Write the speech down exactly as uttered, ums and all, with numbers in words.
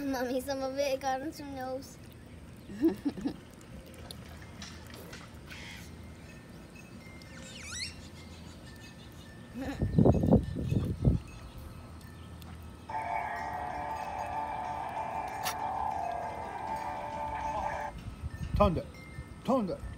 Mommy, some of it got on some nose. Tongue it. Tongue it.